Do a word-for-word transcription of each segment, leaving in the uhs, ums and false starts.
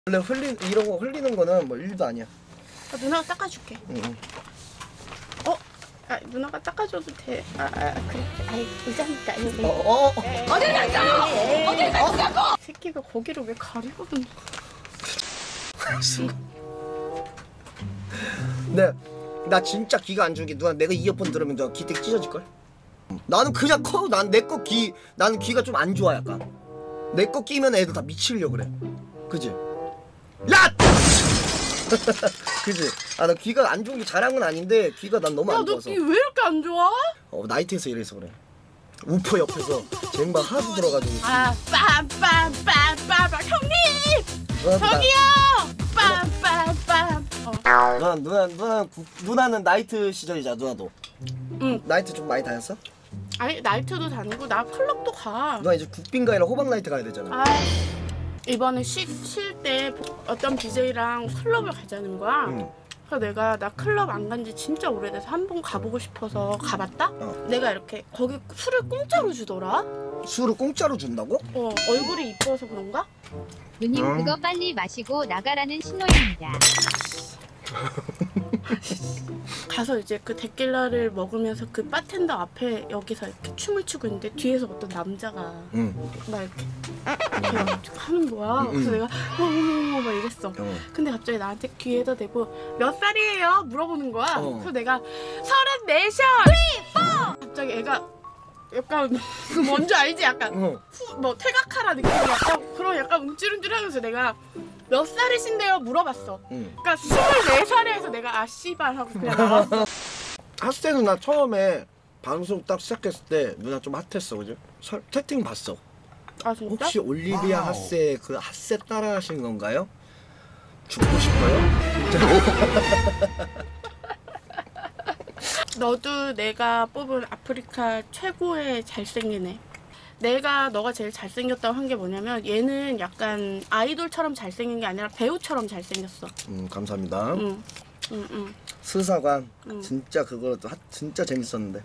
원래 흘리 이런 거 흘리는 거는 뭐 일도 아니야. 아, 누나가 닦아줄게. 응. 어? 아, 누나가 닦아줘도 돼. 아, 아 그래. 아이, 의자니까. 어, 어, 어. 어딜 갔어? 어딜 갔어? 새끼가 거기를 왜 가리거든? 네, 나 진짜 귀가 안 좋게 누나 내가 이어폰 들으면 너 귀 되게 찢어질 걸. 나는 그냥 커. 난 내 거 귀, 나는 귀가 좀 안 좋아 약간. 내 거 끼면 애들 다 미치려 그래. 그지? 야! 그지? 아, 나 귀가 안 좋은 게 잘한 건 아닌데 귀가 난 너무 안 좋아서. 야, 너 귀 왜 이렇게 안 좋아? 어, 나이트에서 이래서 그래. 우퍼 옆에서 쟁반 하수 들어가지고. 아, 빰빰빰빰빰 형님! 누나도 저기요! 빰빰빰. 어. 나, 누나, 누나, 누나, 구, 누나는 나이트 시절이자 누나도. 응. 나이트 좀 많이 다녔어? 아니, 나이트도 다니고 나 클럽도 가. 누나 이제 국빈가이랑 호박 나이트 가야 되잖아. 아, 이번에 쉴 때 어떤 디제이랑 클럽을 가자는 거야. 응. 그래서 내가 나 클럽 안 간 지 진짜 오래돼서 한 번 가보고 싶어서 가봤다? 어. 내가 이렇게 거기 술을 공짜로 주더라? 술을 공짜로 준다고? 어, 얼굴이 이뻐서 그런가? 누님 음. 그거 빨리 마시고 나가라는 신호입니다. 가서 이제 그 데킬라를 먹으면서 그 바텐더 앞에 여기서 이렇게 춤을 추고 있는데 뒤에서 어떤 남자가 응. 막 이렇게 이렇게 막 하는 거야. 응, 그래서 응. 내가 어머머머 막 이랬어. 어. 근데 갑자기 나한테 귀에다 대고 몇 살이에요? 물어보는 거야. 어. 그래서 내가 서른네셔. 갑자기 애가 약간 그 뭔지 알지? 약간 어. 후, 뭐 태각하라 느낌 약간 그런 약간 움찔움찔하면서 내가 몇 살이신데요? 물어봤어. 응. 그러니까 스물네 살에서 내가 아 씨발 하고 그냥 나왔어. 핫세 누나 처음에 방송 딱 시작했을 때 누나 좀 핫했어, 그죠? 설, 채팅 봤어. 아 진짜? 혹시 올리비아 와우. 핫세 그 핫세 따라 하신 건가요? 죽고 싶어요? 너도 내가 뽑은 아프리카 최고의 잘생긴 애. 내가 너가 제일 잘생겼다고 한 게 뭐냐면 얘는 약간 아이돌처럼 잘생긴 게 아니라 배우처럼 잘생겼어. 음, 감사합니다. 응, 응, 응. 스사관 응. 진짜 그거 핫, 진짜 재밌었는데.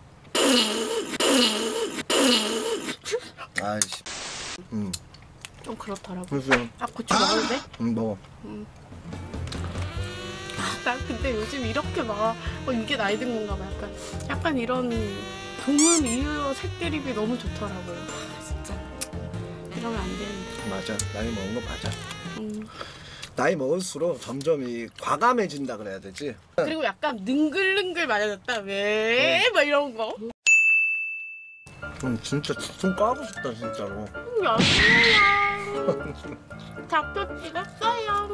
아이씨. 음. 좀 그렇더라고. 그래서 아 고추 먹어도 돼? 음, 먹어. 나 근데 요즘 이렇게 막 어, 이게 나이 든 건가 봐. 약간 약간 이런 동음 이유 색드립이 너무 좋더라고요. 아, 진짜 이러면 안 되는데. 맞아. 나이 먹은 거 맞아. 음. 나이 먹을수록 점점 이 과감해진다 그래야 되지. 그리고 약간 능글능글 맞아졌다. 왜? 막 이런 거. 음, 진짜 손 까고 싶다 진짜로. 여기요. 작표 찍었어요.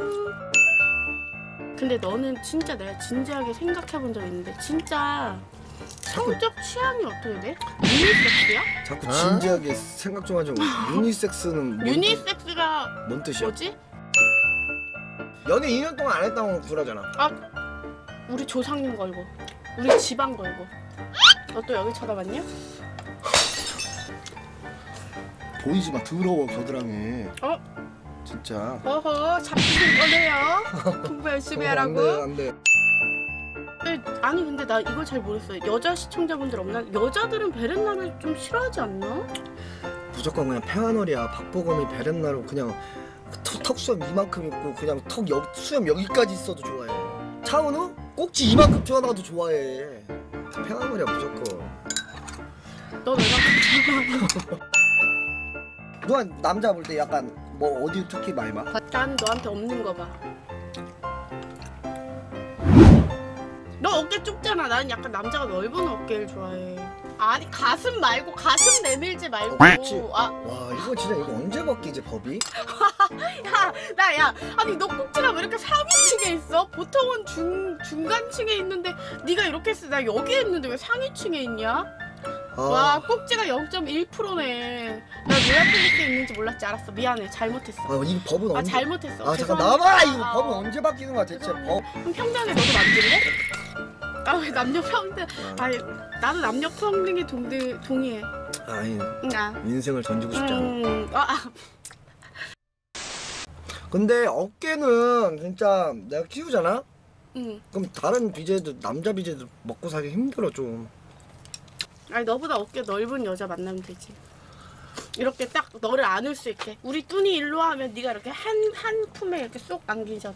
근데 너는 진짜 내가 진지하게 생각해 본 적 있는데 진짜 성적 취향이 어떻게 돼? 유니섹스야? 자꾸 진지하게 생각 좀 하자고. 유니섹스는 뭔, 유니섹스가 뭔 뜻이야? 뭐지? 연애 이 년 동안 안 했다고 그러잖아. 아, 우리 조상님 걸고 우리 집안 걸고. 너 또 여기 쳐다봤냐? 보이지 마. 더러워 겨드랑이. 어? 진짜. 어허, 잡기 좀 꺼내요. 공부 열심히 하라고. 안 돼, 안 돼. 근데, 아니 근데 나 이걸 잘 모르겠어요. 여자 시청자분들 없나? 여자들은 베렌나를 좀 싫어하지 않나? 무조건 그냥 페아널이야. 박보검이 베렌나로 그냥 턱, 턱 수염 이만큼 있고 그냥 턱 여, 수염 여기까지 있어도 좋아해. 차은우? 꼭지 이만큼 튀어나와도 좋아해. 페아널이야 무조건. 너 내가 누가 남자 볼 때 약간 뭐 어디 특히 많이 봐? 난 너한테 없는 거 봐. 너 어깨 좁잖아. 난 약간 남자가 넓은 어깨를 좋아해. 아니 가슴 말고 가슴 내밀지 말고. 그렇지. 아, 와 이거 진짜 이거 언제 바뀌지 법이? 야, 나 야, 아니 너 꼭지가 왜 이렇게 상위층에 있어? 보통은 중 중간층에 있는데 네가 이렇게 했어. 나 여기에 있는데 왜 상위층에 있냐? 아, 와, 꼭지가 영 점 일 퍼센트네. 나 노약플리스에 있는지 몰랐지. 알았어. 미안해. 잘못했어. 아 이거 법은 아, 언제? 잘못했어. 아 잠깐 죄송합니다. 나봐 이거 아, 법은 언제 바뀌는 거야 대체 법? 그럼 평등하게 너도 만질래? 아, 왜 남녀 평등? 아니, 나도 남녀 평등에 동드, 동의해. 아니 응, 아. 인생을 던지고 싶지 않아. 음, 아, 아. 근데 어깨는 진짜 내가 키우잖아? 응. 그럼 다른 비제들 남자 비제들 먹고 살기 힘들어 좀. 아니, 너보다 어깨 넓은 여자 만나면 되지. 이렇게 딱 너를 안을 수 있게. 우리 뚜니 일로 와 하면 네가 이렇게 한 한 품에 이렇게 쏙 안기잖아.